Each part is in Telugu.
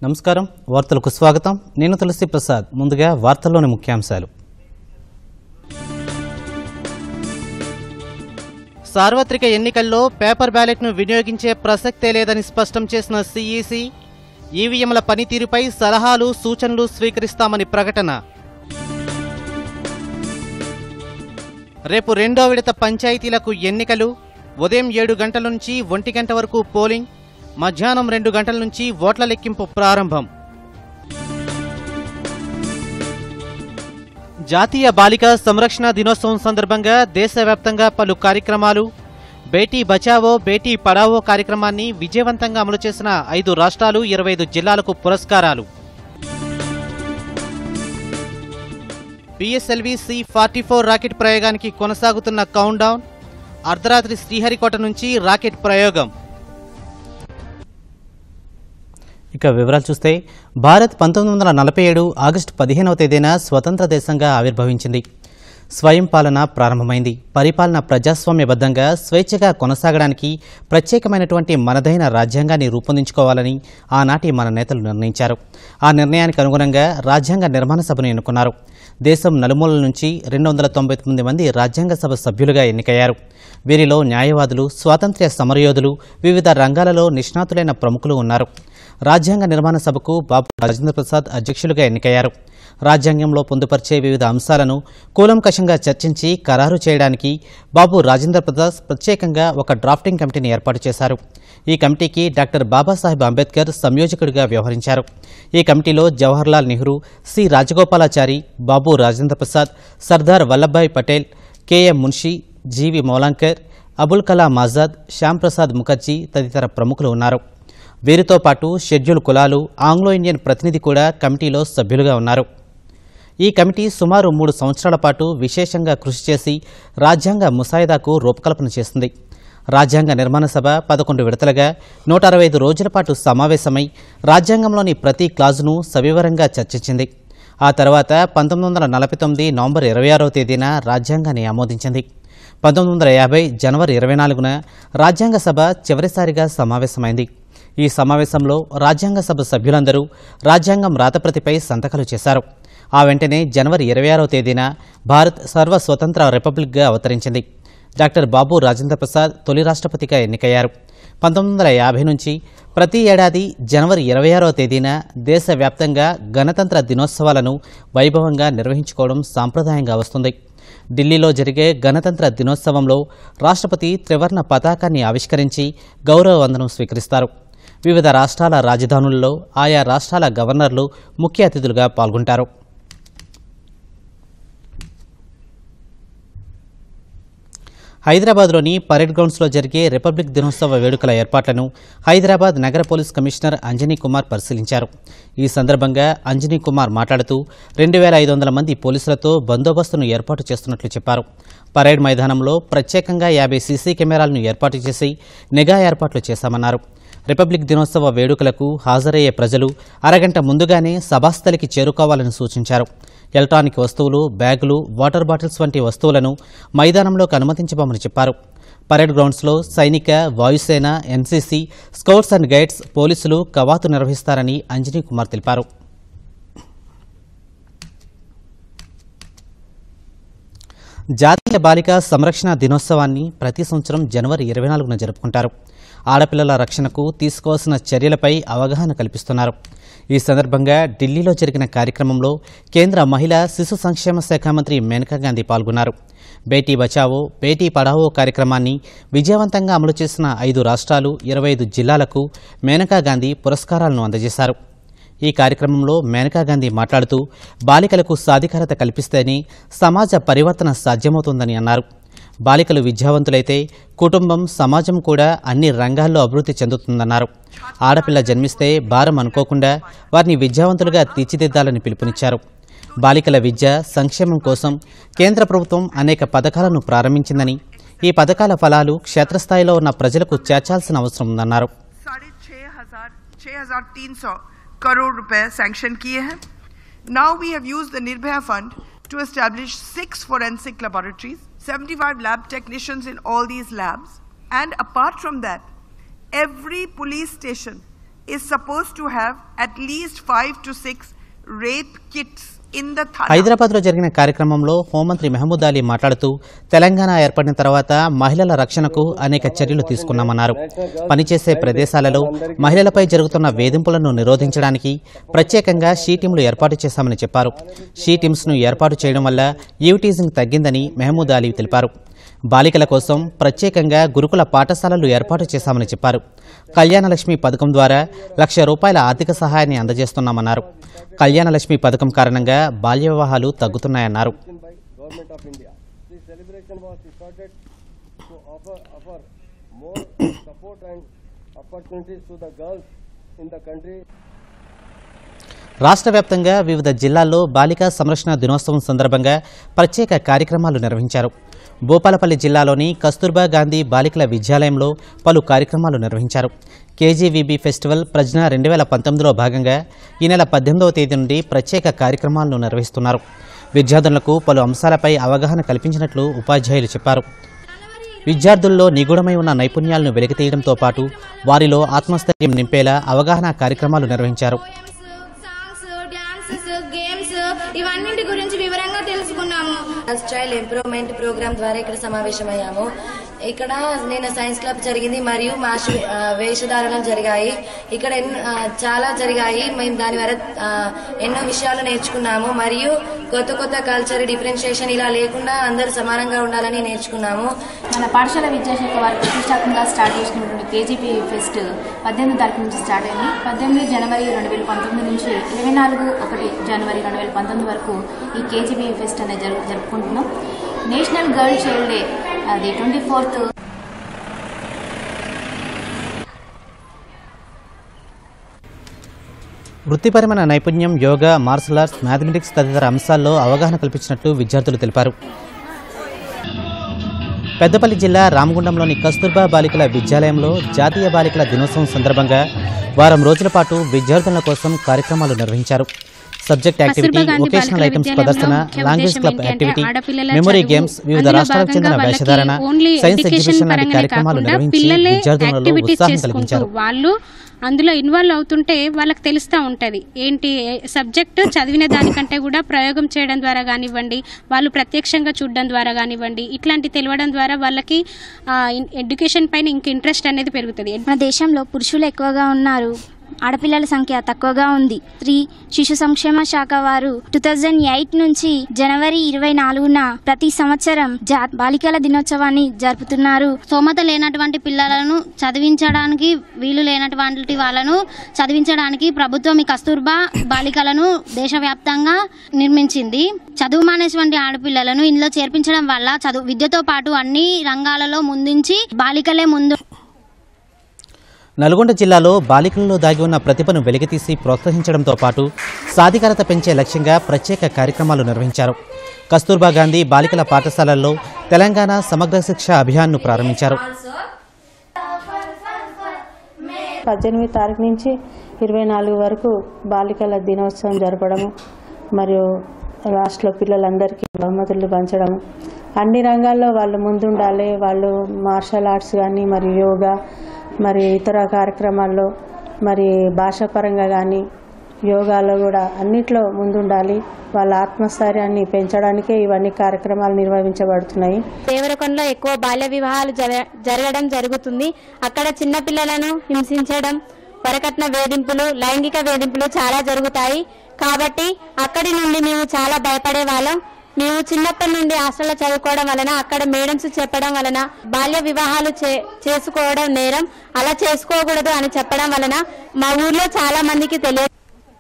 నమస్కారం వార్తలకు స్వాగతం నేను తులసి ప్రసాద్ ముందుగా వార్తల్లోని ముఖ్యాంశాలు సార్వత్రిక ఎన్నికల్లో పేపర్ బ్యాలెట్ను వినియోగించే ప్రసక్తే లేదని స్పష్టం చేసిన సిఈసి ఈవీఎంల పనితీరుపై సలహాలు సూచనలు స్వీకరిస్తామని ప్రకటన రేపు రెండో విడత పంచాయతీలకు ఎన్నికలు ఉదయం 7 గంటల నుంచి 1 గంట వరకు పోలింగ్ మధ్యాహ్నం 2 గంటల నుంచి ఓట్ల లెక్కింపు ప్రారంభం జాతీయ బాలికా సంరక్షణ దినోత్సవం సందర్భంగా దేశవ్యాప్తంగా పలు కార్యక్రమాలు బేటీ బచావో బేటీ పడావో కార్యక్రమాన్ని విజయవంతంగా అమలు చేసిన 5 రాష్ట్రాలు 25 జిల్లాలకు పురస్కారాలు పిఎస్ఎల్వి C-44 రాకెట్ ప్రయోగానికి కొనసాగుతున్న కౌంట్ డౌన్ అర్ధరాత్రి శ్రీహరికోట నుంచి రాకెట్ ప్రయోగం ఇక వివరాలు చూస్తే భారత్ 1947 ఆగస్టు 15వ తేదీన స్వతంత్ర దేశంగా ఆవిర్భవించింది. స్వయం పాలన ప్రారంభమైంది. పరిపాలన ప్రజాస్వామ్యబద్ధంగా స్వేచ్ఛగా కొనసాగడానికి ప్రత్యేకమైనటువంటి మనదైన రాజ్యాంగాన్ని రూపొందించుకోవాలని ఆనాటి మన నేతలు నిర్ణయించారు. ఆ నిర్ణయానికి అనుగుణంగా రాజ్యాంగ నిర్మాణ సభను ఎన్నుకున్నారు. దేశం నలుమూలల నుంచి 299 మంది రాజ్యాంగ సభ సభ్యులుగా ఎన్నికయ్యారు. వీరిలో న్యాయవాదులు, స్వాతంత్ర్య సమరయోధులు, వివిధ రంగాలలో నిష్ణాతులైన ప్రముఖులు ఉన్నారు. రాజ్యాంగ నిర్మాణ సభకు బాబు రాజేంద్ర ప్రసాద్ అధ్యక్షులుగా ఎన్నికయ్యారు. రాజ్యాంగంలో పొందుపరిచే వివిధ అంశాలను కూలంకషంగా చర్చించి ఖరారు చేయడానికి బాబు రాజేంద్ర ప్రసాద్ ప్రత్యేకంగా ఒక డ్రాఫ్టింగ్ కమిటీని ఏర్పాటు చేశారు. ఈ కమిటీకి డాక్టర్ బాబాసాహెబ్ అంబేద్కర్ సంయోజకుడిగా వ్యవహరించారు. ఈ కమిటీలో Jawaharlal Nehru, C Rajagopalachari, Babu Rajendra Prasad, Sardar Vallabhbhai Patel, KM Munshi, GV Mavalankar, Abul Kalam Azad, Shyam Prasad Mukherjee తదితర ప్రముఖులు ఉన్నారు. వీరితో పాటు షెడ్యూల్ కులాలు, ఆంగ్లో ఇండియన్ ప్రతినిధి కూడా కమిటీలో సభ్యులుగా ఉన్నారు. ఈ కమిటీ సుమారు 3 సంవత్సరాల పాటు విశేషంగా కృషి చేసి రాజ్యాంగ ముసాయిదాకు రూపకల్పన చేసింది. రాజ్యాంగ నిర్మాణ సభ 11 విడతలుగా 165 రోజుల పాటు సమావేశమై రాజ్యాంగంలోని ప్రతి క్లాజును సవివరంగా చర్చించింది. ఆ తర్వాత 1949 నవంబర్ 26వ తేదీన రాజ్యాంగాన్ని ఆమోదించింది. 1950 జనవరి 24న రాజ్యాంగ సభ చివరిసారిగా సమావేశమైంది. ఈ సమావేశంలో రాజ్యాంగ సభ సభ్యులందరూ రాజ్యాంగం రాతప్రతిపై సంతకాలు చేశారు. ఆ వెంటనే జనవరి 26వ తేదీన భారత్ సర్వస్వతంత్ర రిపబ్లిక్గా అవతరించింది. డాక్టర్ బాబు రాజేంద్ర ప్రసాద్ తొలి రాష్ట్రపతిగా ఎన్నికయ్యారు. 1950 నుంచి ప్రతి ఏడాది జనవరి 26వ తేదీన దేశవ్యాప్తంగా గణతంత్ర దినోత్సవాలను వైభవంగా నిర్వహించుకోవడం సాంప్రదాయంగా వస్తుంది. ఢిల్లీలో జరిగే గణతంత్ర దినోత్సవంలో రాష్ట్రపతి త్రివర్ణ పతాకాన్ని ఆవిష్కరించి గౌరవ వందనం స్వీకరిస్తారు. వివిధ రాష్ట్రాల రాజధానుల్లో ఆయా రాష్ట్రాల గవర్నర్లు ముఖ్య అతిథులుగా పాల్గొంటారు. హైదరాబాద్లోని పరేడ్ గ్రౌండ్స్లో జరిగే రిపబ్లిక్ దినోత్సవ వేడుకల ఏర్పాట్లను హైదరాబాద్ నగర పోలీస్ కమిషనర్ అంజనీ కుమార్ పరిశీలించారు. ఈ సందర్భంగా అంజనీ కుమార్ మాట్లాడుతూ 2500 మంది పోలీసులతో బందోబస్తును ఏర్పాటు చేస్తున్నట్లు చెప్పారు. పరేడ్ మైదానంలో ప్రత్యేకంగా 50 సీసీ కెమెరాలను ఏర్పాటు చేసి నిఘా ఏర్పాట్లు చేశామన్నారు. రిపబ్లిక్ దినోత్సవ వేడుకలకు హాజరయ్యే ప్రజలు అరగంట ముందుగానే సభాస్థలికి చేరుకోవాలని సూచించారు. ఎలక్ట్రానిక్ వస్తువులు, బ్యాగులు, వాటర్ బాటిల్స్ వంటి వస్తువులను మైదానంలోకి అనుమతించబోమని చెప్పారు. పరేడ్ గ్రౌండ్స్లో సైనిక, వాయుసేన, ఎన్సీసీ, స్కౌట్స్ అండ్ గైడ్స్, పోలీసులు కవాతు నిర్వహిస్తారని అంజనీ కుమార్ తెలిపారు. జాతీయ బాలికా సంరక్షణ దినోత్సవాన్ని ప్రతి సంవత్సరం జనవరి 24న జరుపుకుంటారు. ఆడపిల్లల రక్షణకు తీసుకోవాల్సిన చర్యలపై అవగాహన కల్పిస్తున్నారు. ఈ సందర్భంగా ఢిల్లీలో జరిగిన కార్యక్రమంలో కేంద్ర మహిళా శిశు సంక్షేమ శాఖ మంత్రి మేనకా గాంధీ పాల్గొన్నారు. బేటీ బచావో బేటీ పడావో కార్యక్రమాన్ని విజయవంతంగా అమలు చేసిన 5 రాష్ట్రాలు 25 జిల్లాలకు మేనకా గాంధీ పురస్కారాలను అందజేశారు. ఈ కార్యక్రమంలో మేనకా గాంధీ మాట్లాడుతూ బాలికలకు సాధికారత కల్పిస్తేనే సమాజ పరివర్తన సాధ్యమవుతుందని అన్నారు. బాలికలు విద్యావంతులైతే కుటుంబం, సమాజం కూడా అన్ని రంగాల్లో అభివృద్ధి చెందుతుందన్నారు. ఆడపిల్ల జన్మిస్తే భారం అనుకోకుండా వారిని విద్యావంతులుగా తీర్చిదిద్దాలని పిలుపునిచ్చారు. బాలికల విద్య సంక్షేమం కోసం కేంద్ర ప్రభుత్వం అనేక పథకాలను ప్రారంభించిందని, ఈ పథకాల ఫలాలు క్షేత్రస్థాయిలో ఉన్న ప్రజలకు చేర్చాల్సిన అవసరం ఉందన్నారు. 6,300 करोड़ रुपए सैंक्शन किए हैं. Now we have used the Nirbhaya Fund to establish 6 forensic laboratories, 75 lab technicians in all these labs, and apart from that, every police station is supposed to have at least 5 to 6 rape kits in the thana. హైదరాబాద్లో జరిగిన కార్యక్రమంలో హోంమంత్రి మెహమూద్ అలీ మాట్లాడుతూ తెలంగాణ ఏర్పడిన తర్వాత మహిళల రక్షణకు అనేక చర్యలు తీసుకున్నామన్నారు. పనిచేసే ప్రదేశాలలో మహిళలపై జరుగుతున్న వేధింపులను నిరోధించడానికి ప్రత్యేకంగా షీ టీంలు ఏర్పాటు చేశామని చెప్పారు. షీ టీమ్స్ను ఏర్పాటు చేయడం వల్ల ఈవ్టీజింగ్ తగ్గిందని మెహమూద్ అలీ తెలిపారు. బాలికల కోసం ప్రత్యేకంగా గురుకుల పాఠశాలలు ఏర్పాటు చేశామని చెప్పారు. కళ్యాణలక్ష్మి పథకం ద్వారా ₹1,00,000 ఆర్థిక సహాయాన్ని అందజేస్తున్నామన్నారు. కళ్యాణలక్ష్మి పథకం కారణంగా బాల్య వివాహాలు తగ్గుతున్నాయన్నారు. రాష్ట్ర వ్యాప్తంగా వివిధ జిల్లాల్లో బాలికా సంరక్షణ దినోత్సవం సందర్భంగా ప్రత్యేక కార్యక్రమాలు నిర్వహించారు. భూపాలపల్లి జిల్లాలోని కస్తూర్బా గాంధీ బాలికల విద్యాలయంలో పలు కార్యక్రమాలు నిర్వహించారు. కేజీవీబీ ఫెస్టివల్ ప్రజ్ఞ 2019లో భాగంగా ఈ నెల 18వ తేదీ నుండి ప్రత్యేక కార్యక్రమాలను నిర్వహిస్తున్నారు. విద్యార్థులకు పలు అంశాలపై అవగాహన కల్పించినట్లు ఉపాధ్యాయులు చెప్పారు. విద్యార్థుల్లో నిగూఢమై ఉన్న నైపుణ్యాలను వెలికితీయడంతో పాటు వారిలో ఆత్మస్థైర్యం నింపేలా అవగాహన కార్యక్రమాలు నిర్వహించారు. ఇవన్నింటి గురించి వివరంగా తెలుసుకున్నాము. చైల్డ్ ఇంప్రూవ్మెంట్ ప్రోగ్రామ్ ద్వారా ఇక్కడ సమావేశమయ్యాము. ఇక్కడ నేను సైన్స్ క్లబ్ జరిగింది మరియు మాస్టర్ వేషధారణలు జరిగాయి. ఇక్కడ చాలా జరిగాయి. మేము దాని ద్వారా ఎన్నో విషయాలు నేర్చుకున్నాము మరియు కొత్త కొత్త కల్చర్ డిఫరెన్షియేషన్ ఇలా లేకుండా అందరూ సమానంగా ఉండాలని నేర్చుకున్నాము. మన పాఠశాల విద్యాశాఖ వారు ప్రతిష్టాత్మకంగా స్టార్ట్ చేసినటువంటి కేజీపీ ఫెస్ట్ 18వ తారీఖు నుంచి స్టార్ట్ అయింది. 18 జనవరి 2019 నుంచి 24 జనవరి 2019 వరకు ఈ కేజీబీ ఫెస్ట్ అనేది జరుపుకుంటున్నాం. నేషనల్ గర్ల్ చైల్డ్ డే అది 24th. వృత్తిపరమైన నైపుణ్యం, యోగా, మార్షల్ ఆర్ట్స్, మ్యాథమెటిక్స్ తదితర అంశాల్లో అవగాహన కల్పించినట్లు విద్యార్థులు తెలిపారు. పెద్దపల్లి జిల్లా రామగుండంలోని కస్తూర్బా బాలికల విద్యాలయంలో జాతీయ బాలికల దినోత్సవం సందర్భంగా వారం రోజుల పాటు విద్యార్థుల కోసం కార్యక్రమాలు నిర్వహించారు. సబ్జెక్ట్ యాక్టివిటీ, వొకేషనల్ ఐటమ్స్ ప్రదర్శన, language club activity, memory games, వివిధ రాష్ట్రాలకు చెందిన వేషధారణ, సైన్స్ ఎగ్జిబిషన్ లాంటి కార్యక్రమాలు నిర్వహించి విద్యార్థులలో ఉత్సాహం కలిగించారు. వాళ్ళు అందులో ఇన్వాల్వ్ అవుతుంటే వాళ్ళకి తెలుస్తూ ఉంటుంది ఏంటి సబ్జెక్టు చదివిన దానికంటే కూడా ప్రయోగం చేయడం ద్వారా కానివ్వండి, వాళ్ళు ప్రత్యక్షంగా చూడడం ద్వారా కానివ్వండి, ఇట్లాంటి తెలియడం ద్వారా వాళ్ళకి ఎడ్యుకేషన్ పైన ఇంక ఇంట్రెస్ట్ అనేది పెరుగుతుంది. మన దేశంలో పురుషులు ఎక్కువగా ఉన్నారు, ఆడపిల్లల సంఖ్య తక్కువగా ఉంది. స్త్రీ శిశు సంక్షేమ శాఖ వారు 2008 నుంచి జనవరి 24న ప్రతి సంవత్సరం బాలికల దినోత్సవాన్ని జరుపుతున్నారు. స్తోమత లేనటువంటి పిల్లలను చదివించడానికి, వీలు లేనటువంటి వాళ్ళను చదివించడానికి ప్రభుత్వం ఈ కస్తూర్బా బాలికలను దేశవ్యాప్తంగా నిర్మించింది. చదువు మానేటువంటి ఆడపిల్లలను ఇందులో చేర్పించడం వల్ల విద్యతో పాటు అన్ని రంగాలలో ముందుంచి బాలికలే ముందు. నల్గొండ జిల్లాలో బాలికలలో దాగి ఉన్న ప్రతిభను వెలికితీసి ప్రోత్సహించడంతో పాటు సాధికారత పెంచే లక్ష్యంగా ప్రత్యేక కార్యక్రమాలు నిర్వహించారు. కస్తూర్బా గాంధీ బాలికల పాఠశాలల్లో తెలంగాణ సమగ్ర శిక్ష అభియాన్ను ప్రారంభించారు. 18 తారీఖు నుంచి 24 వరకు బాలికల దినోత్సవం జరపడము మరియు రాష్ట్రంలో పిల్లలందరికీ బహుమతులు పంచడము, అన్ని రంగాల్లో వాళ్ళు ముందుండాలి. వాళ్ళు మార్షల్ ఆర్ట్స్ కానీ మరియు యోగా మరి ఇతర కార్యక్రమాల్లో మరి భాషాపరంగా కానీ యోగాలో కూడా అన్నిట్లో ముందుండాలి. వాళ్ళ ఆత్మస్థైర్యాన్ని పెంచడానికే ఇవన్నీ కార్యక్రమాలు నిర్వహించబడుతున్నాయి. దేవరకొండలో ఎక్కువ బాల్య వివాహాలు జరగడం జరుగుతుంది. అక్కడ చిన్న పిల్లలను హింసించడం, వరకట్న వేధింపులు, లైంగిక వేధింపులు చాలా జరుగుతాయి. కాబట్టి అక్కడి నుండి మేము చాలా భయపడే వాళ్ళం. మేము చిన్నప్పటి నుండి హాస్టల్లో చదువుకోవడం వలన అక్కడ మేడమ్స్ చెప్పడం వలన బాల్య వివాహాలు చేసుకోవడం నేరం, అలా చేసుకోకూడదు అని చెప్పడం వలన మా ఊర్లో చాలా మందికి తెలియదు.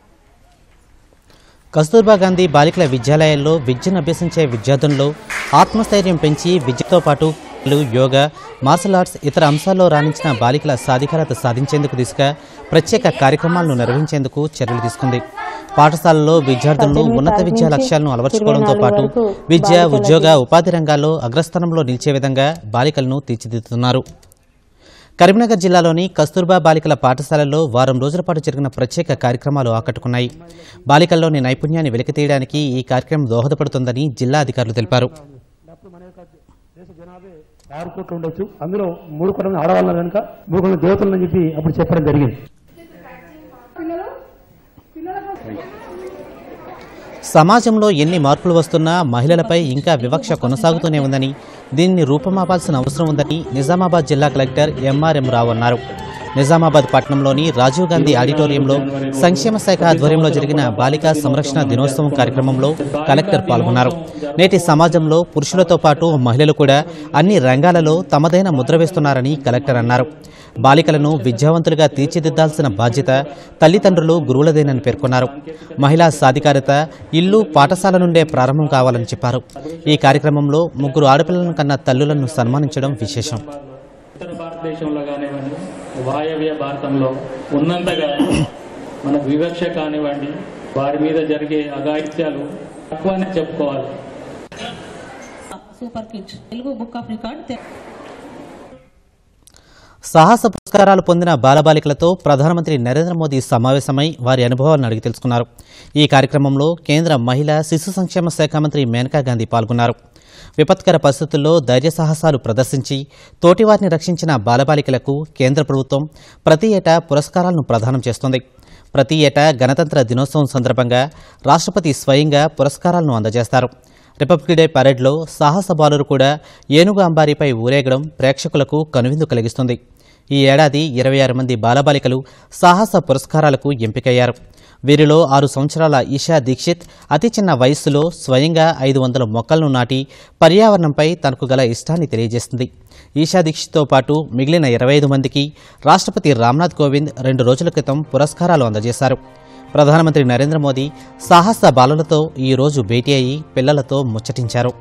కస్తూర్బా గాంధీ బాలికల విద్యాలయాల్లో విద్యను అభ్యసించే విద్యార్థుల్లో ఆత్మస్థైర్యం పెంచి విద్యతో పాటు యోగా, మార్షల్ ఆర్ట్స్ ఇతర అంశాల్లో రాణించిన బాలికల సాధికారత సాధించేందుకు దిశగా ప్రత్యేక కార్యక్రమాలను నిర్వహించేందుకు చర్యలు తీసుకుంది. పాఠశాలల్లో విద్యార్థులను ఉన్నత విద్యా లక్ష్యాలను అలవర్చుకోవడంతో పాటు విద్య, ఉద్యోగ, ఉపాధి రంగాల్లో అగ్రస్థానంలో నిలిచే విధంగా బాలికలను తీర్చిదిద్దుతున్నారు. కరీంనగర్ జిల్లాలోని కస్తూర్బా బాలికల పాఠశాలల్లో వారం రోజుల పాటు జరిగిన ప్రత్యేక కార్యక్రమాలు ఆకట్టుకున్నాయి. బాలికల్లోని నైపుణ్యాన్ని వెలికితీయడానికి ఈ కార్యక్రమం దోహదపడుతుందని జిల్లా అధికారులు తెలిపారు. 6 కోట్లు ఉండొచ్చు, అందులో 3 కోట్ల ఆడవాళ్ళ కనుక 3 కోట్ల దేవతలని చెప్పి అప్పుడు చెప్పడం జరిగింది. సమాజంలో ఎన్ని మార్పులు వస్తున్నా మహిళలపై ఇంకా వివక్ష కొనసాగుతూనే ఉందని, దీన్ని రూపమాపాల్సిన అవసరం ఉందని నిజామాబాద్ జిల్లా కలెక్టర్ ఎంఆర్ఎం రావు అన్నారు. నిజామాబాద్ పట్టణంలోని రాజీవ్ గాంధీ ఆడిటోరియంలో సంక్షేమ శాఖ ఆధ్వర్యంలో జరిగిన బాలికా సంరక్షణ దినోత్సవం కార్యక్రమంలో కలెక్టర్ పాల్గొన్నారు. నేటి సమాజంలో పురుషులతో పాటు మహిళలు కూడా అన్ని రంగాలలో తమదైన ముద్ర వేస్తున్నారని కలెక్టర్ అన్నారు. బాలికలను విద్యావంతులుగా తీర్చిదిద్దాల్సిన బాధ్యత తల్లిదండ్రులు, గురువులదేనని పేర్కొన్నారు. మహిళా సాధికారత ఇల్లు, పాఠశాల నుండే ప్రారంభం కావాలని చెప్పారు. ఈ కార్యక్రమంలో 3 ఆడపిల్లలను కన్న తల్లులను సన్మానించడం విశేషం. ఉత్తర భారతదేశంలో కానివ్వండి, వాయవ్య భారతంలో ఉన్నంతగా మనకు వివక్ష కానివ్వండి, వారి మీద జరిగే అఘాయిత్యాలు తక్కువనే చెప్పుకోవాలి. Super kids Telugu book of record సాహస పురస్కారాలు పొందిన బాలబాలికలతో ప్రధానమంత్రి నరేంద్ర మోదీ సమావేశమై వారి అనుభవాలను అడిగి తెలుసుకున్నారు. ఈ కార్యక్రమంలో కేంద్ర మహిళా శిశు సంక్షేమ శాఖ మంత్రి మేనకా గాంధీ పాల్గొన్నారు. విపత్కర పరిస్థితుల్లో ధైర్య సాహసాలు ప్రదర్శించి తోటివారిని రక్షించిన బాలబాలికలకు కేంద్ర ప్రభుత్వం ప్రతి ఏటా పురస్కారాలను ప్రదానం చేస్తుంది. ప్రతి ఏటా గణతంత్ర దినోత్సవం సందర్భంగా రాష్ట్రపతి స్వయంగా పురస్కారాలను అందజేస్తారు. రిపబ్లిక్ డే పరేడ్లో సాహస బాలురు కూడా ఏనుగు అంబారీపై ఊరేగడం ప్రేక్షకులకు కనువిందు కలిగిస్తుంది. ఈ ఏడాది 26 మంది బాలబాలికలు సాహస పురస్కారాలకు ఎంపికయ్యారు. వీరిలో 6 సంవత్సరాల ఈషా దీక్షిత్ అతి చిన్న వయస్సులో స్వయంగా 500 మొక్కలను నాటి పర్యావరణంపై తనకు గల ఇష్టాన్ని తెలియజేస్తుంది. ఈషా దీక్షిత్తో పాటు మిగిలిన 25 మందికి రాష్ట్రపతి రామ్నాథ్ కోవింద్ 2 రోజుల క్రితం పురస్కారాలు అందజేశారు. ప్రధానమంత్రి నరేంద్ర మోదీ సాహస బాలలతో ఈ రోజు భేటీ అయి పిల్లలతో ముచ్చటించారు.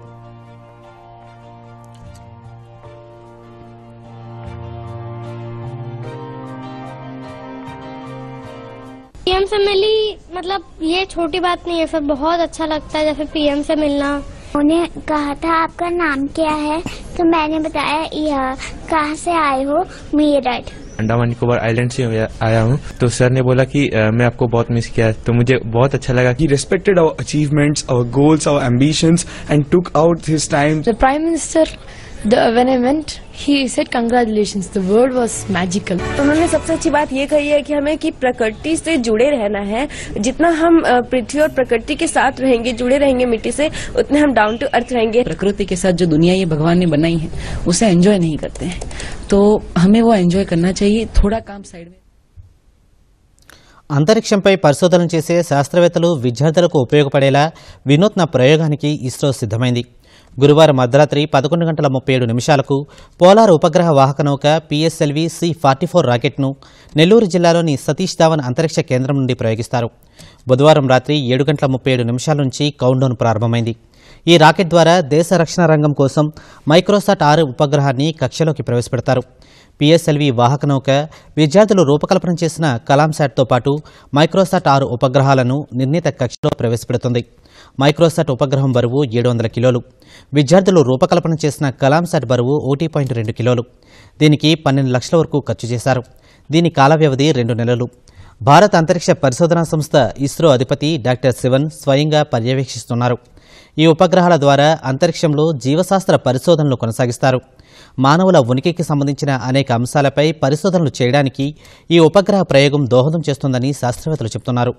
पीएम से मिली, मतलब ये छोटी बात नहीं है, फिर बहुत अच्छा लगता है जैसे पीएम से मिलना। उन्हें कहा था आपका नाम क्या है, तो मैंने बताया यह, कहाँ से आए हो, मेरठ। अंडमान निकोबार आइलैंड से आया हूँ, तो सर ने बोला कि मैं आपको बहुत मिस किया, तो मुझे बहुत अच्छा लगा कि respected our achievements, our goals, our ambitions and took out his time. The Prime Minister, when I went, he said congratulations. The word was magical. उन्होंने सबसे अच्छी बात ये कही है कि हमें कि प्रकृति से जुड़े रहना है. जितना हम पृथ्वी और प्रकृति के साथ रहेंगे, जुड़े रहेंगे मिट्टी से, उतने हम डाउन टू अर्थ रहेंगे. प्रकृति के साथ जो दुनिया ये भगवान ने बनाई है उसे एंजॉय नहीं करते हैं, तो हमें वो एंजॉय करना चाहिए. थोड़ा काम साइड में. అంతరిక్షంపై పరిశోధనలు చేసే శాస్త్రవేత్తలు, విద్యార్థులకు ఉపయోగపడేలా వినూత్న ప్రయోగానికి ఇస్రో సిద్ధమైంది. గురువారం అర్ధరాత్రి 11:37 పోలార్ ఉపగ్రహ వాహక నౌక PSLV C-44 రాకెట్ను నెల్లూరు జిల్లాలోని సతీష్ ధావన్ అంతరిక్ష కేంద్రం నుండి ప్రయోగిస్తారు. బుధవారం రాత్రి 7:37 నుంచి కౌంట్డౌన్ ప్రారంభమైంది. ఈ రాకెట్ ద్వారా దేశ రక్షణ రంగం కోసం మైక్రోసాట్ 6 ఉపగ్రహాన్ని కక్షలోకి ప్రవేశపెడతారు. PSLV వాహక నౌక విద్యార్థులు రూపకల్పన చేసిన కలాంశాట్తో పాటు మైక్రోసాట్ 6 ఉపగ్రహాలను నిర్ణీత కక్షలో ప్రవేశపెడుతుంది. మైక్రోసాట్ ఉపగ్రహం బరువు 700 కిలోలు. విద్యార్థులు రూపకల్పన చేసిన కలాంశాట్ బరువు 1.2 కిలోలు. దీనికి 12 లక్షల వరకు ఖర్చు చేశారు. దీని కాల వ్యవధి 2 నెలలు. భారత అంతరిక్ష పరిశోధనా సంస్థ ఇస్రో అధిపతి డాక్టర్ శివన్ స్వయంగా పర్యవేక్షిస్తున్నారు. ఈ ఉపగ్రహాల ద్వారా అంతరిక్షంలో జీవశాస్త్ర పరిశోధనలు కొనసాగిస్తారు. మానవుల ఉనికికి సంబంధించిన అనేక అంశాలపై పరిశోధనలు చేయడానికి ఈ ఉపగ్రహ ప్రయోగం దోహదం చేస్తుందని శాస్త్రవేత్తలు చెబుతున్నారు.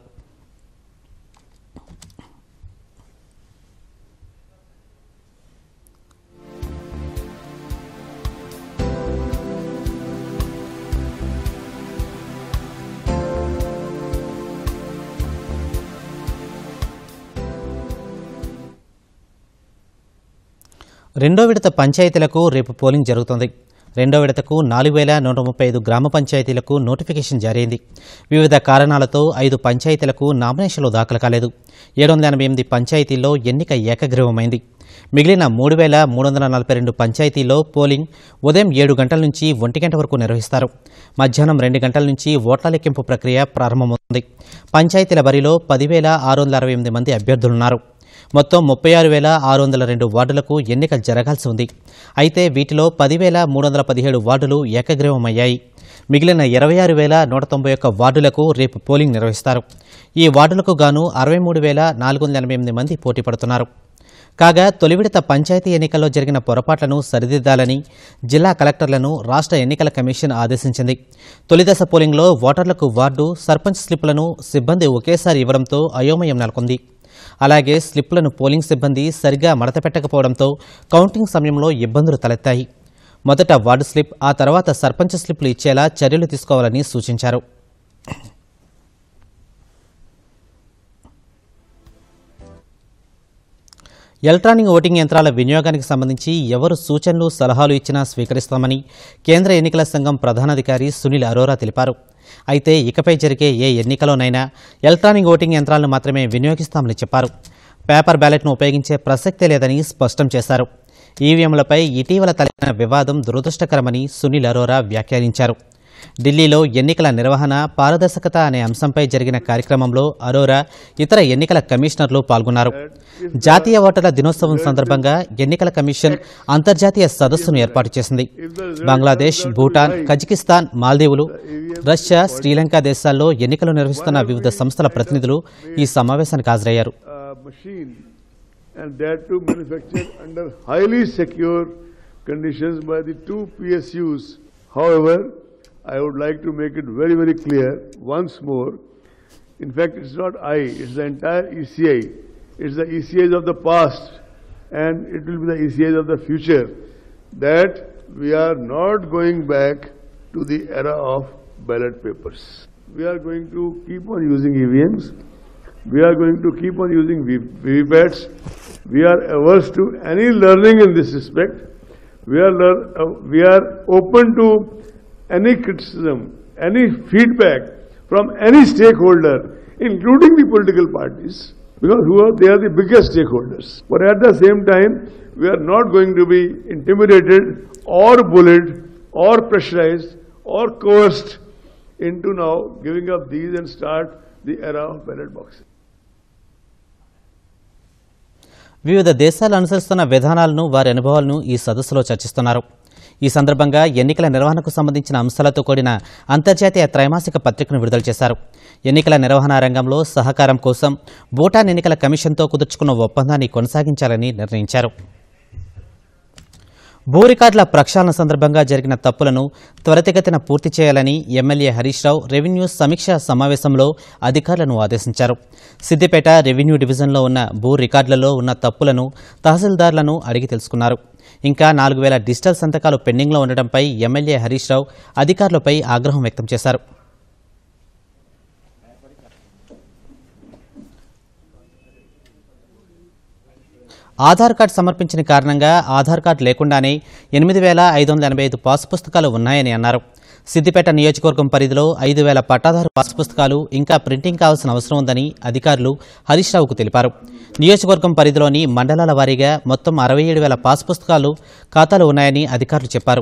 రెండో విడత పంచాయతీలకు రేపు పోలింగ్ జరుగుతుంది. రెండో విడతకు 4135 గ్రామ పంచాయతీలకు నోటిఫికేషన్ జారీ అయింది. వివిధ కారణాలతో 5 పంచాయతీలకు నామినేషన్లు దాఖలు కాలేదు. 788 పంచాయతీల్లో ఎన్నిక ఏకగ్రీవమైంది. మిగిలిన 3342 పంచాయతీల్లో పోలింగ్ ఉదయం 7 గంటల నుంచి 1 గంట వరకు నిర్వహిస్తారు. మధ్యాహ్నం 2 గంటల నుంచి ఓట్ల లెక్కింపు ప్రక్రియ ప్రారంభమవుతుంది. పంచాయతీల బరిలో 10,668 మంది అభ్యర్థులున్నారు. మొత్తం 36,602 వార్డులకు ఎన్నిక జరగాల్సి ఉంది. అయితే వీటిలో 10,317 వార్డులు ఏకగ్రీవమయ్యాయి. మిగిలిన 26,191 వార్డులకు రేపు పోలింగ్ నిర్వహిస్తారు. ఈ వార్డులకు గాను 63,488 మంది పోటీ పడుతున్నారు. కాగా తొలి విడత పంచాయతీ ఎన్నికల్లో జరిగిన పొరపాట్లను సరిదిద్దాలని జిల్లా కలెక్టర్లను రాష్ట్ర ఎన్నికల కమిషన్ ఆదేశించింది. తొలిదశ పోలింగ్లో ఓటర్లకు వార్డు, సర్పంచ్ స్లిప్పులను సిబ్బంది ఒకేసారి ఇవ్వడంతో అయోమయం నెలకొంది. అలాగే స్లిప్పులను పోలింగ్ సిబ్బంది సరిగా మడతపెట్టకపోవడంతో కౌంటింగ్ సమయంలో ఇబ్బందులు తలెత్తాయి. మొదట వార్డు స్లిప్, ఆ తర్వాత సర్పంచ్ స్లిప్పులు ఇచ్చేలా చర్యలు తీసుకోవాలని సూచించారు. ఎలక్ట్రానిక్ ఓటింగ్ యంత్రాల వినియోగానికి సంబంధించి ఎవరు సూచనలు, సలహాలు ఇచ్చినా స్వీకరిస్తామని కేంద్ర ఎన్నికల సంఘం ప్రధానాధికారి సునీల్ అరోరా తెలిపారు. అయితే ఇకపై జరిగే ఏ ఎన్నికలోనైనా ఎలక్ట్రానిక్ ఓటింగ్ యంత్రాలను మాత్రమే వినియోగిస్తామని చెప్పారు. పేపర్ బ్యాలెట్ను ఉపయోగించే ప్రసక్తే లేదని స్పష్టం చేశారు. ఈవీఎంలపై ఇటీవల తలెత్తిన వివాదం దురదృష్టకరమని సునీల్ అరోరా వ్యాఖ్యానించారు. ఢిల్లీలో ఎన్నికల నిర్వహణ, పారదర్శకత అనే అంశంపై జరిగిన కార్యక్రమంలో అరోరా, ఇతర ఎన్నికల కమిషనర్లు పాల్గొన్నారు. జాతీయ ఓటర్ల దినోత్సవం సందర్భంగా ఎన్నికల కమిషన్ అంతర్జాతీయ సదస్సును ఏర్పాటు చేసింది. బంగ్లాదేశ్, భూటాన్, కజకిస్తాన్, మాల్దీవులు, రష్యా, శ్రీలంక దేశాల్లో ఎన్నికలు నిర్వహిస్తున్న వివిధ సంస్థల ప్రతినిధులు ఈ సమావేశానికి హాజరయ్యారు. I would like to make it very, very clear once more. In fact, it's not it's the entire ECI. It's the ECIs of the past and it will be the ECIs of the future, that we are not going back to the era of ballot papers. We are going to keep on using EVMs. We are going to keep on using VVPATs. We are averse to any learning in this respect. We are open to any criticism, any feedback from any stakeholder, including the political parties, because they are the biggest stakeholders. But at the same time, we are not going to be intimidated or bullied or pressurized or coerced into now giving up these and start the era of ballot boxing. వివిధ దేశాలు అనుసరిస్తున్న విధానాలను, వారి అనుభవాలను ఈ సదస్సులో చర్చిస్తున్నారు. ఈ సందర్భంగా ఎన్నికల నిర్వహణకు సంబంధించిన అంశాలతో కూడిన అంతర్జాతీయ త్రైమాసిక పత్రికను విడుదల చేశారు. ఎన్నికల నిర్వహణ రంగంలో సహకారం కోసం భూటాన్ ఎన్నికల కమిషన్తో కుదుర్చుకున్న ఒప్పందాన్ని కొనసాగించాలని నిర్ణయించారు. భూ రికార్డుల ప్రక్షాళన సందర్భంగా జరిగిన తప్పులను త్వరితగతిన పూర్తి చేయాలని ఎమ్మెల్యే హరీష్ రావు రెవెన్యూ సమీక్షా సమావేశంలో అధికారులను ఆదేశించారు. సిద్దిపేట రెవెన్యూ డివిజన్లో ఉన్న భూ రికార్డులలో ఉన్న తప్పులను తహసీల్దార్లను అడిగి తెలుసుకున్నారు. ఇంకా 4000 డిజిటల్ సంతకాలు పెండింగ్లో ఉండడంపై ఎమ్మెల్యే హరీష్ రావు అధికారులపై ఆగ్రహం వ్యక్తం చేశారు. ఆధార్ కార్డు సమర్పించిన కారణంగా ఆధార్ కార్డు లేకుండానే 8585 పాస్ పుస్తకాలు ఉన్నాయని అన్నారు. సిద్దిపేట నియోజకవర్గం పరిధిలో 5000 పట్టాదారు పాస్ పుస్తకాలు ఇంకా ప్రింటింగ్ కావాల్సిన అవసరం ఉందని అధికారులు హరీష్ రావుకు తెలిపారు. నియోజకవర్గం పరిధిలోని మండలాల వారీగా మొత్తం 67,000 పాస్ పుస్తకాలు ఖాతాలు ఉన్నాయని అధికారులు చెప్పారు.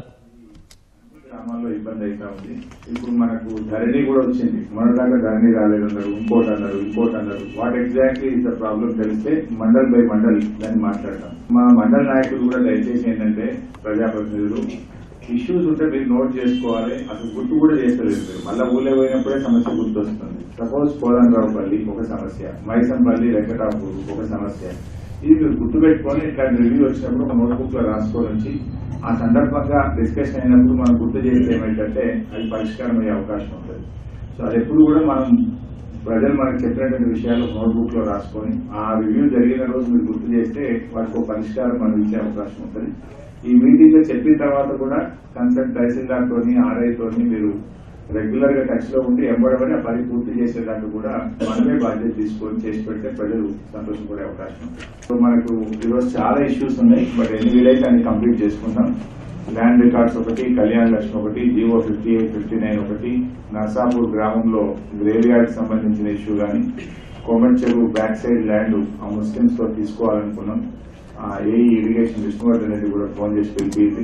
ఇప్పుడు మనకు ధరణి కూడా వచ్చింది. మొన్నదాకా ధరణి రాలేదన్నారు, ఇంకోటి అన్నారు. What exactly is the problem తెలిస్తే మండల్ బై మండల్ దాన్ని మాట్లాడతాం. మా మండల నాయకులు కూడా దయచేసి ఏంటంటే ప్రజాప్రతినిధులు ఇష్యూస్ ఉంటే మీరు నోట్ చేసుకోవాలి. అసలు గుర్తు కూడా చేస్తలేదు మీరు. మళ్ళీ ఊళ్ళో పోయినప్పుడే సమస్య గుర్తు వస్తుంది. సపోజ్ కోదండరావుపల్లి ఒక సమస్య, మైసంపల్లి వెంకటాపూర్ ఒక సమస్య. ఇది మీరు గుర్తు పెట్టుకొని ఇట్లాంటి రివ్యూ వచ్చినప్పుడు ఒక నోట్బుక్ లో రాసుకోవాలని ఆ సందర్భంగా డిస్కషన్ అయినప్పుడు మనం గుర్తు చేస్తే ఏమైందంటే అది పరిష్కారం అయ్యే అవకాశం ఉంటుంది. సో అది ఎప్పుడు కూడా మనం ప్రజలు మనకు చెప్పినటువంటి విషయాలు నోట్బుక్ లో రాసుకొని ఆ రివ్యూ జరిగిన రోజు మీరు గుర్తు చేస్తే వాటికి పరిష్కారం మనం ఇచ్చే అవకాశం ఉంటుంది. ఈ మీటింగ్ లో చెప్పిన తర్వాత కూడా కన్సల్ట్ తహసీల్దార్ తోని ఆర్ఐ తోని మీరు రెగ్యులర్ గా టచ్ లో ఉండి ఎంబడబడి ఆ పని పూర్తి చేసేదాకా కూడా మనమే బాధ్యత తీసుకొని చేసి పెడితే ప్రజలు సంతోషపడే అవకాశం ఉంటుంది. సో మనకు ఈరోజు చాలా ఇష్యూస్ ఉన్నాయి. బట్ ఎన్ని వీలైతే అన్ని కంప్లీట్ చేసుకుందాం. ల్యాండ్ రికార్డ్స్ ఒకటి, కళ్యాణ లక్ష్మి ఒకటి, జీవో 58, 59 ఒకటి, నర్సాపూర్ గ్రామంలో గ్రేవ్ యార్డ్ సంబంధించిన ఇష్యూ కానీ, Komati Cheruvu back side land ఆ ముస్లింస్ తో తీసుకోవాలనుకున్నాం. ఏ ఇరిగేషన్ విష్ణువర్ధన్ రెడ్డి కూడా ఫోన్ చేసి పిలిపింది.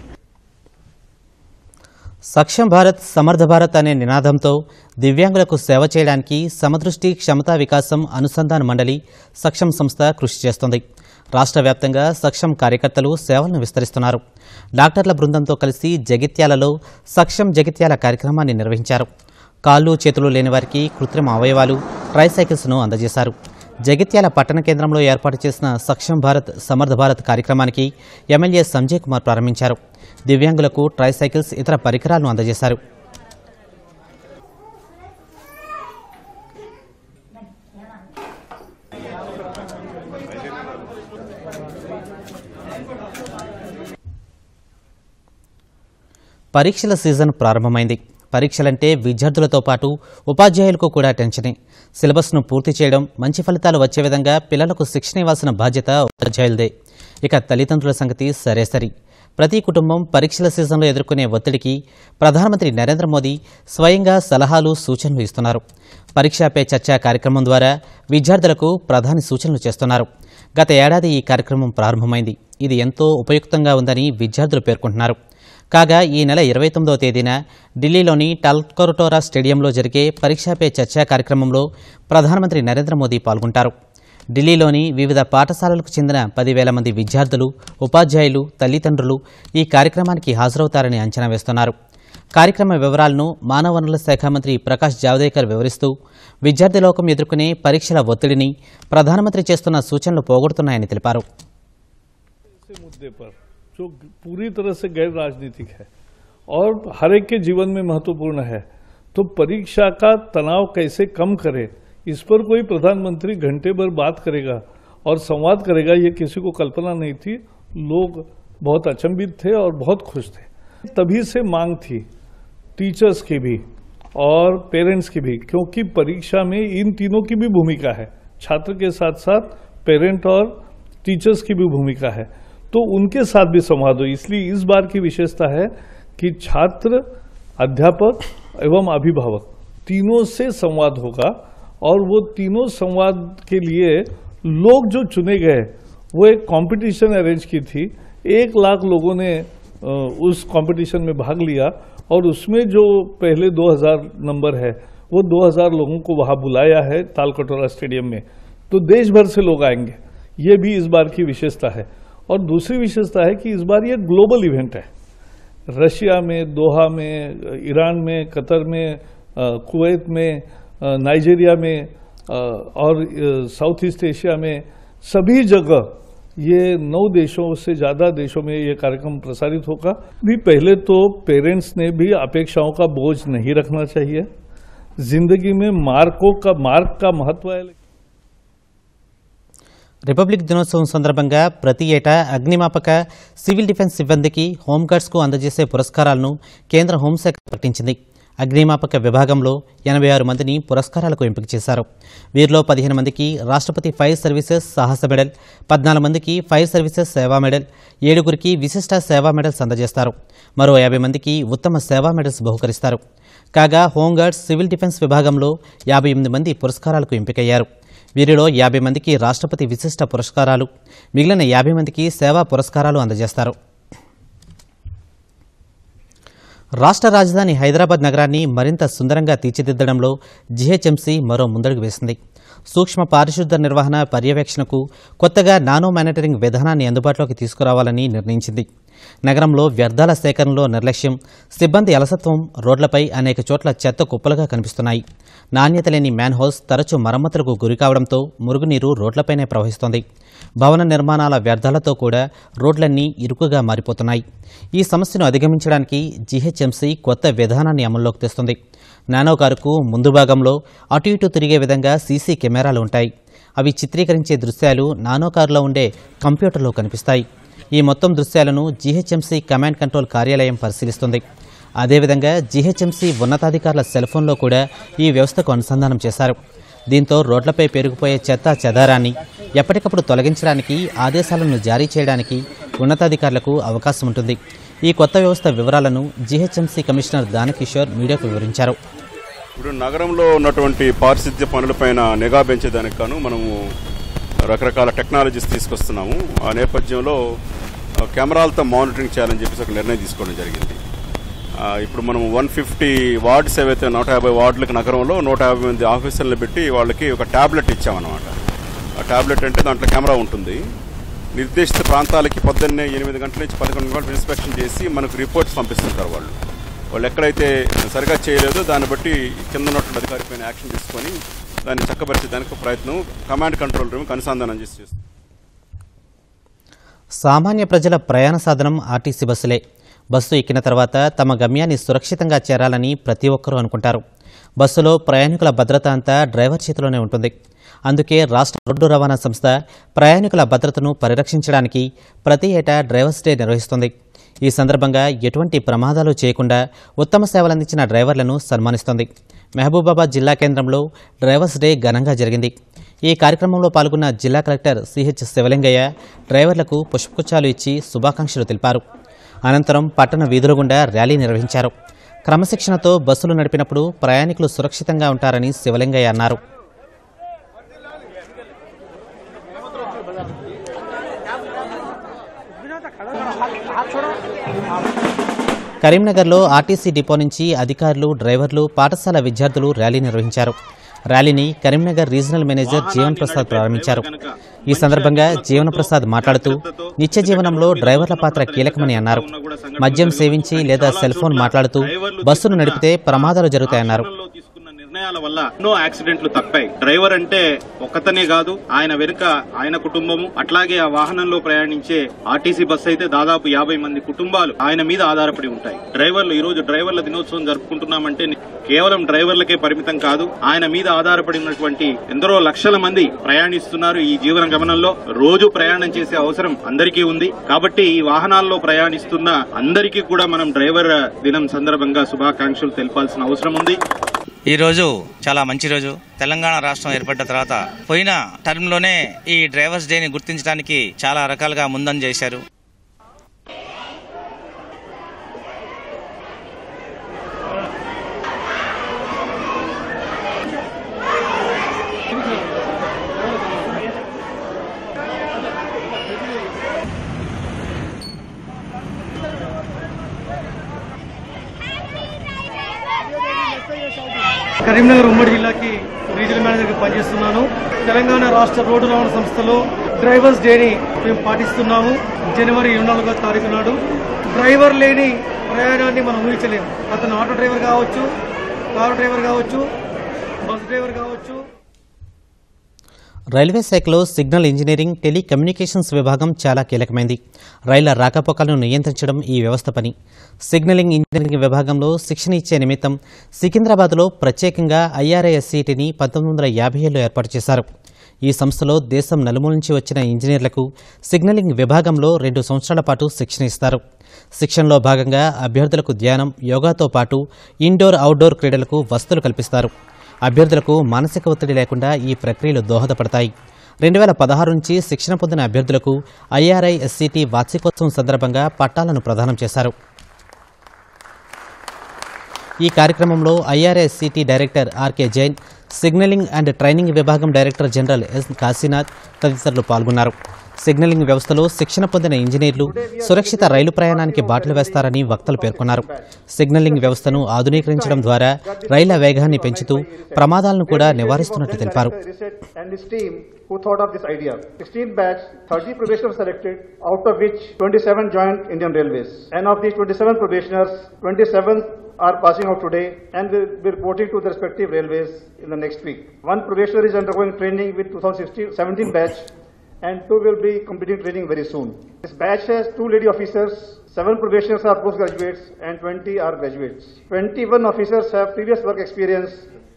సక్షం భారత్ సమర్థ భారత్ అనే నినాదంతో దివ్యాంగులకు సేవ చేయడానికి సమదృష్టి క్షమతా వికాసం అనుసంధాన మండలి సక్షం సంస్థ కృషి చేస్తోంది. రాష్ట్ర వ్యాప్తంగా సక్షం కార్యకర్తలు సేవలను విస్తరిస్తున్నారు. డాక్టర్ల బృందంతో కలిసి జగిత్యాలలో సక్షం జగిత్యాల కార్యక్రమాన్ని నిర్వహించారు. కాళ్ళు చేతులు లేని వారికి కృత్రిమ అవయవాలు, ట్రైసైకిల్స్ను అందజేశారు. జగిత్యాల పట్టణ కేంద్రంలో ఏర్పాటు చేసిన సక్షం భారత్ సమర్థ భారత్ కార్యక్రమానికి ఎమ్మెల్యే సంజయ్ కుమార్ ప్రారంభించారు. దివ్యాంగులకు ట్రైసైకిల్స్, ఇతర పరికరాలను అందజేశారు. పరీక్షల సీజన్ ప్రారంభమైంది. పరీక్షలంటే విద్యార్థులతో పాటు ఉపాధ్యాయులకు కూడా టెన్షనే. సిలబస్ను పూర్తి చేయడం, మంచి ఫలితాలు వచ్చే విధంగా పిల్లలకు శిక్షణ ఇవ్వాల్సిన బాధ్యత ఉపాధ్యాయులదే. ఇక తల్లిదండ్రుల సంగతి సరే. ప్రతి కుటుంబం పరీక్షల సీజన్లో ఎదుర్కొనే ఒత్తిడికి ప్రధానమంత్రి నరేంద్ర మోదీ స్వయంగా సలహాలు, సూచనలు ఇస్తున్నారు. పరీక్షా పే చర్చ కార్యక్రమం ద్వారా విద్యార్థులకు ప్రధాని సూచనలు చేస్తున్నారు. గత ఏడాది ఈ కార్యక్రమం ప్రారంభమైంది. ఇది ఎంతో ఉపయుక్తంగా ఉందని విద్యార్థులు పేర్కొంటున్నారు. కాగా ఈ నెల 29వ తేదీన ఢిల్లీలోని టాల్కటోరా స్టేడియంలో జరిగే పరీక్షా పే చర్చ కార్యక్రమంలో ప్రధానమంత్రి నరేంద్ర మోదీ పాల్గొంటారు. ఢిల్లీలోని వివిధ పాఠశాలలకు చెందిన 10,000 మంది విద్యార్థులు, ఉపాధ్యాయులు, తల్లిదండ్రులు ఈ కార్యక్రమానికి హాజరవుతారని అంచనా వేస్తున్నారు. కార్యక్రమ వివరాలను మానవ వనరుల శాఖ మంత్రి ప్రకాష్ జావదేకర్ వివరిస్తూ విద్యార్థి లోకం ఎదుర్కొనే పరీక్షల ఒత్తిడిని ప్రధానమంత్రి చేస్తున్న సూచనలు పోగొడుతున్నాయని తెలిపారు. जो पूरी तरह से गैर राजनीतिक है और हर एक के जीवन में महत्वपूर्ण है, तो परीक्षा का तनाव कैसे कम करे, इस पर कोई प्रधानमंत्री घंटे भर बात करेगा और संवाद करेगा, ये किसी को कल्पना नहीं थी. लोग बहुत अचंभित थे और बहुत खुश थे. तभी से मांग थी टीचर्स की भी और पेरेंट्स की भी, क्योंकि परीक्षा में इन तीनों की भी भूमिका है. छात्र के साथ साथ पेरेंट और टीचर्स की भी भूमिका है, तो उनके साथ भी संवाद हो. इसलिए इस बार की विशेषता है कि छात्र, अध्यापक एवं अभिभावक तीनों से संवाद होगा और वो तीनों संवाद के लिए लोग जो चुने गए, वो एक कंपटीशन अरेंज की थी. 1 लाख लोगों ने उस कंपटीशन में भाग लिया और उसमें जो पहले 2000 नंबर है, वो 2000 लोगों को वहां बुलाया है तालकटोरा स्टेडियम में. तो देश भर से लोग आएंगे. ये भी इस बार की विशेषता है. और दूसरी विशेषता है कि इस बार ये ग्लोबल इवेंट है. रशिया में, दोहा में, ईरान में, कतर में, कुवैत में, नाइजीरिया में और साउथ ईस्ट एशिया में, सभी जगह ये 9 देशों से ज़्यादा देशों में ये कार्यक्रम प्रसारित होगा. भी पहले तो पेरेंट्स ने भी अपेक्षाओं का बोझ नहीं रखना चाहिए. जिंदगी में मार्क का महत्व है. రిపబ్లిక్ దినోత్సవం సందర్భంగా ప్రతి ఏటా అగ్నిమాపక, సివిల్ డిఫెన్స్ సిబ్బందికి, హోంగార్డ్స్కు అందజేసే పురస్కారాలను కేంద్ర హోంశాఖ ప్రకటించింది. అగ్నిమాపక విభాగంలో 86 మందిని పురస్కారాలకు ఎంపిక చేశారు. వీరిలో 15 మందికి రాష్ట్రపతి ఫైర్ సర్వీసెస్ సాహస మెడల్, 14 మందికి ఫైర్ సర్వీసెస్ సేవా మెడల్, 7గురికి విశిష్ట సేవా మెడల్స్ అందజేస్తారు. మరో 50 మందికి ఉత్తమ సేవా మెడల్స్ బహుకరిస్తారు. కాగా హోంగార్డ్స్, సివిల్ డిఫెన్స్ విభాగంలో 58 మంది పురస్కారాలకు ఎంపికయ్యారు. వీరిలో 50 మందికి రాష్ట్రపతి విశిష్ట పురస్కారాలు, మిగిలిన 50 మందికి సేవా పురస్కారాలు అందజేస్తారు. రాష్ట్ర రాజధాని హైదరాబాద్ నగరాన్ని మరింత సుందరంగా తీర్చిదిద్దడంలో జీహెచ్ఎంసీ మరో ముందడుగు వేసింది. సూక్ష్మ పారిశుద్ధ నిర్వహణ, పర్యవేక్షణకు కొత్తగా నానో మానిటరింగ్ విధానాన్ని అందుబాటులోకి తీసుకురావాలని నిర్ణయించింది. నగరంలో వ్యర్థాల సేకరణలో నిర్లక్ష్యం, సిబ్బంది అలసత్వం, రోడ్లపై అనేక చోట్ల చెత్త కుప్పలుగా కనిపిస్తున్నాయి. నాణ్యత లేని మ్యాన్హోల్స్ తరచూ మరమ్మతులకు గురికావడంతో మురుగునీరు రోడ్లపైనే ప్రవహిస్తోంది. భవన నిర్మాణాల వ్యర్థాలతో కూడా రోడ్లన్నీ ఇరుకుగా మారిపోతున్నాయి. ఈ సమస్యను అధిగమించడానికి జీహెచ్ఎంసీ కొత్త విధానాన్ని అమల్లోకి తెస్తుంది. నానో కారుకు ముందు భాగంలో అటు ఇటు తిరిగే విధంగా సీసీ కెమెరాలు ఉంటాయి. అవి చిత్రీకరించే దృశ్యాలు నానో కారులో ఉండే కంప్యూటర్లో కనిపిస్తాయి. ఈ మొత్తం దృశ్యాలను జీహెచ్ఎంసీ కమాండ్ కంట్రోల్ కార్యాలయం పరిశీలిస్తుంది. అదేవిధంగా జీహెచ్ఎంసీ ఉన్నతాధికారుల సెల్ఫోన్లో కూడా ఈ వ్యవస్థకు అనుసంధానం చేశారు. దీంతో రోడ్లపై పేరుకుపోయే చెత్త చెదారాన్ని ఎప్పటికప్పుడు తొలగించడానికి ఆదేశాలను జారీ చేయడానికి ఉన్నతాధికారులకు అవకాశం ఉంటుంది. ఈ కొత్త వ్యవస్థ వివరాలను జీహెచ్ఎంసీ కమిషనర్ దానకిషోర్ మీడియాకు వివరించారు. ఇప్పుడు నగరంలో ఉన్నటువంటి పారిశుద్ధ్య పనులపైన నిఘా పెంచేదానికి గాను మనము రకరకాల టెక్నాలజీస్ తీసుకొస్తున్నాము. ఆ నేపథ్యంలో కెమెరాలతో మానిటరింగ్ చేయాలని చెప్పేసి ఒక నిర్ణయం తీసుకోవడం జరిగింది. ఇప్పుడు మనం 150 వార్డ్స్ ఏవైతే 150 వార్డులకు నగరంలో 150 మంది ఆఫీసర్లు పెట్టి వాళ్ళకి ఒక ట్యాబ్లెట్ ఇచ్చామన్నమాట. ఆ ట్యాబ్లెట్ అంటే దాంట్లో కెమెరా ఉంటుంది. నిర్దేశిత ప్రాంతాలకి పొద్దున్నే 8 గంటల నుంచి 11 గంటలు ఇన్స్పెక్షన్ చేసి మనకు రిపోర్ట్స్ పంపిస్తుంటారు. వాళ్ళు ఎక్కడైతే సరిగా చేయలేదో దాన్ని బట్టి కింద ఉన్నటువంటి అధికారి పైన యాక్షన్ తీసుకొని దాన్ని చక్కబరిచేదానికి ప్రయత్నం కమాండ్ కంట్రోల్ రూమ్కి అనుసంధానం చేసి చేస్తుంది. సామాన్య ప్రజల ప్రయాణ సాధనం ఆర్టీసీ బస్సులే. బస్సు ఎక్కిన తర్వాత తమ గమ్యాన్ని సురక్షితంగా చేరాలని ప్రతి ఒక్కరూ అనుకుంటారు. బస్సులో ప్రయాణికుల భద్రత అంతా డ్రైవర్ చేతిలోనే ఉంటుంది. అందుకే రాష్ట్ర రోడ్డు రవాణా సంస్థ ప్రయాణికుల భద్రతను పరిరక్షించడానికి ప్రతి ఏటా డ్రైవర్స్ డే నిర్వహిస్తుంది. ఈ సందర్భంగా ఎటువంటి ప్రమాదాలు చేయకుండా ఉత్తమ సేవలందించిన డ్రైవర్లను సన్మానిస్తుంది. మహబూబాబాద్ జిల్లా కేంద్రంలో డ్రైవర్స్ డే ఘనంగా జరిగింది. ఈ కార్యక్రమంలో పాల్గొన్న జిల్లా కలెక్టర్ సిహెచ్ శివలింగయ్య డ్రైవర్లకు పుష్పగుచ్చాలు ఇచ్చి శుభాకాంక్షలు తెలిపారు. అనంతరం పట్టణ వీధుల గుండా ర్యాలీ నిర్వహించారు. క్రమశిక్షణతో బస్సులు నడిపినప్పుడు ప్రయాణికులు సురక్షితంగా ఉంటారని శివలింగయ్య అన్నారు. కరీంనగర్లో ఆర్టీసీ డిపో నుంచి అధికారులు, డ్రైవర్లు, పాఠశాల విద్యార్థులు ర్యాలీ నిర్వహించారు. ర్యాలీని కరీంనగర్ రీజనల్ మేనేజర్ జీవన్ ప్రసాద్ ప్రారంభించారు. ఈ సందర్భంగా జీవన్ ప్రసాద్ మాట్లాడుతూ నిత్య జీవనంలో డ్రైవర్ల పాత్ర కీలకమని అన్నారు. మద్యం సేవించి లేదా సెల్ ఫోన్ మాట్లాడుతూ బస్సును నడిపితే ప్రమాదాలు జరుగుతాయన్నారు. నిర్ణయాల వల్ల ఎన్నో యాక్సిడెంట్లు తప్పాయి. డ్రైవర్ అంటే ఒక్కతనే కాదు, ఆయన వెనుక ఆయన కుటుంబము, అట్లాగే ఆ వాహనంలో ప్రయాణించే ఆర్టీసీ బస్సు అయితే దాదాపు 50 మంది కుటుంబాలు ఆయన మీద ఆధారపడి ఉంటాయి. డ్రైవర్లు ఈ రోజు డ్రైవర్ల దినోత్సవం జరుపుకుంటున్నామంటే కేవలం డ్రైవర్లకే పరిమితం కాదు, ఆయన మీద ఆధారపడి ఉన్నటువంటి ఎందరో లక్షల మంది ప్రయాణిస్తున్నారు. ఈ జీవన గమనంలో రోజు ప్రయాణం చేసే అవసరం అందరికీ ఉంది. కాబట్టి ఈ వాహనాల్లో ప్రయాణిస్తున్న అందరికీ కూడా మనం డ్రైవర్ దినం సందర్భంగా శుభాకాంక్షలు తెలపాల్సిన అవసరం ఉంది. ఈ రోజు చాలా మంచి రోజు. తెలంగాణ రాష్ట్రం ఏర్పడ్డ తర్వాత పోయిన టర్మ్లోనే ఈ డ్రైవర్స్ డేని గుర్తించడానికి చాలా రకాలుగా ముందంజ చేశారు. కరీంనగర్ ఉమ్మడి జిల్లాకి రీజనల్ మేనేజర్గా పనిచేస్తున్నాను. తెలంగాణ రాష్ట్ర రోడ్డు రవాణా సంస్థలో డ్రైవర్స్ డేని మేము పాటిస్తున్నాము. జనవరి 24వ తారీఖు నాడు డ్రైవర్ లేని ప్రయాణాన్ని మనం ఊహించలేము. అతను ఆటో డ్రైవర్ కావచ్చు, కారు డ్రైవర్ కావచ్చు, బస్ డ్రైవర్ కావచ్చు. రైల్వే శాఖలో సిగ్నల్ ఇంజనీరింగ్, టెలికమ్యూనికేషన్స్ విభాగం చాలా కీలకమైంది. రైళ్ల రాకపోకలను నియంత్రించడం ఈ వ్యవస్థ పని. సిగ్నలింగ్ ఇంజనీరింగ్ విభాగంలో శిక్షణ ఇచ్చే నిమిత్తం సికింద్రాబాద్లో ప్రత్యేకంగా IRISCTని 1957లో ఏర్పాటు చేశారు. ఈ సంస్థలో దేశం నలుమూల నుంచి వచ్చిన ఇంజనీర్లకు సిగ్నలింగ్ విభాగంలో 2 సంవత్సరాల పాటు శిక్షణ ఇస్తారు. శిక్షణలో భాగంగా అభ్యర్థులకు ధ్యానం, యోగాతో పాటు ఇండోర్, అవుట్డోర్ క్రీడలకు వసతులు కల్పిస్తారు. అభ్యర్థులకు మానసిక ఒత్తిడి లేకుండా ఈ ప్రక్రియలు దోహదపడతాయి. 2016 నుంచి శిక్షణ పొందిన అభ్యర్థులకు IRISCT వార్షికోత్సవం సందర్భంగా పట్టాలను ప్రదానం చేశారు. ఈ కార్యక్రమంలో IRISCT director RK Jain, signaling and training విభాగం డైరెక్టర్ జనరల్ ఎస్ కాశీనాథ్ తదితరులు పాల్గొన్నారు. సిగ్నలింగ్ వ్యవస్థలో శిక్షణ పొందిన ఇంజనీర్లు సురక్షిత రైలు ప్రయాణానికి బాటలు వేస్తారని వక్తలు పేర్కొన్నారు. సిగ్నలింగ్ వ్యవస్థను ఆధునీకరించడం ద్వారా రైళ్ల వేగాన్ని పెంచుతూ ప్రమాదాలను కూడా నివారిస్తున్నట్టు తెలిపారు. Who thought of this idea? 16 batch, 30 probationers selected, out of which 27 joined Indian Railways. And of these 27 probationers, 27 are passing out today and will be reporting to the respective railways in the next week. One probationer is undergoing training with 2017 batch and 2 will be completing training very soon. This batch has 2 lady officers, 7 probationers are postgraduates and 20 are graduates. 21 officers have previous work experience.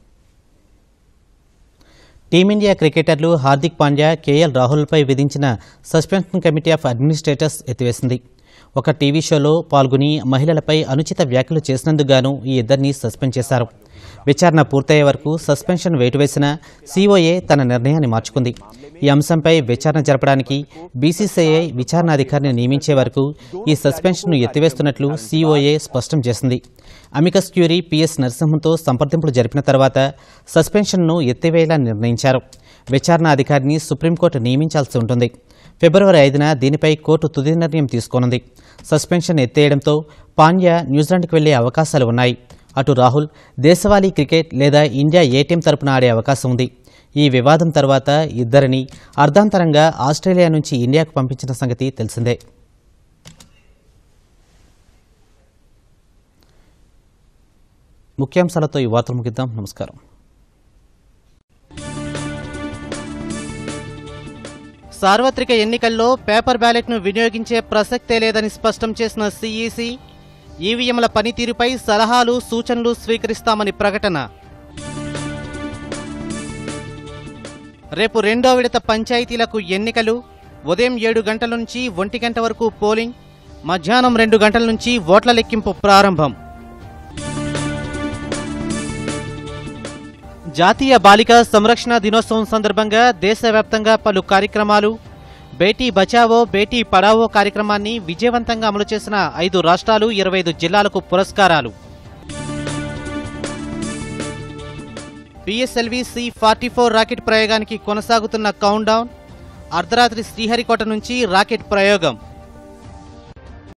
Team India cricketers Hardik Pandya, KL రాహుల్పై విధించిన సస్పెన్షన్ కమిటీ ఆఫ్ అడ్మినిస్ట్రేటర్స్ ఎత్తివేసింది. ఒక టీవీ షోలో పాల్గొని మహిళలపై అనుచిత వ్యాఖ్యలు చేసినందుకు గాను ఈ ఇద్దరిని సస్పెండ్ చేశారు. విచారణ పూర్తయ్యే వరకు సస్పెన్షన్ వేటు వేసిన COA తన నిర్ణయాన్ని మార్చుకుంది. ఈ అంశంపై విచారణ జరపడానికి BCCI విచారణాధికారిని నియమించే వరకు ఈ సస్పెన్షన్ను ఎత్తివేస్తున్నట్లు COA స్పష్టం చేసింది. అమికస్ క్యూరీ PS నరసింహన్తో సంప్రదింపులు జరిపిన తర్వాత సస్పెన్షన్ను ఎత్తివేయాలని నిర్ణయించారు. విచారణాధికారిని సుప్రీంకోర్టు నియమించాల్సి ఉంటుంది. ఫిబ్రవరి 5న దీనిపై కోర్టు తుది నిర్ణయం తీసుకోనుంది. సస్పెన్షన్ ఎత్తేయడంతో పాండ్యా న్యూజిలాండ్కు వెళ్లే అవకాశాలు ఉన్నాయి. అటు రాహుల్ దేశవాళీ క్రికెట్ లేదా ఇండియా ఏ టీం తరపున ఆడే అవకాశం ఉంది. ఈ వివాదం తర్వాత ఇద్దరిని అర్ధాంతరంగా ఆస్ట్రేలియా నుంచి ఇండియాకు పంపించిన సంగతి తెలిసిందే. ముఖ్యాంశాలతో ఈ వార్తలు ముగిద్దాం. నమస్కారం. సార్వత్రిక ఎన్నికల్లో పేపర్ బ్యాలెట్ను వినియోగించే ప్రసక్తే లేదని స్పష్టం చేసిన సిఈసి ఈవీఎంల పనితీరుపై సలహాలు సూచనలు స్వీకరిస్తామని ప్రకటన. రేపు రెండో విడత పంచాయతీలకు ఎన్నికలు. ఉదయం 7 గంటల నుంచి 1 గంట వరకు పోలింగ్. మధ్యాహ్నం 2 గంటల నుంచి ఓట్ల లెక్కింపు ప్రారంభం. జాతీయ బాలికా సంరక్షణ దినోత్సవం సందర్భంగా దేశవ్యాప్తంగా పలు కార్యక్రమాలు. బేటీ బచావో బేటీ పడావో కార్యక్రమాన్ని విజయవంతంగా అమలు చేసిన 5 రాష్ట్రాలు 25 జిల్లాలకు పురస్కారాలు. పిఎస్ఎల్వి C-44 రాకెట్ ప్రయోగానికి కొనసాగుతున్న కౌంట్ డౌన్. అర్ధరాత్రి శ్రీహరికోట నుంచి రాకెట్ ప్రయోగం.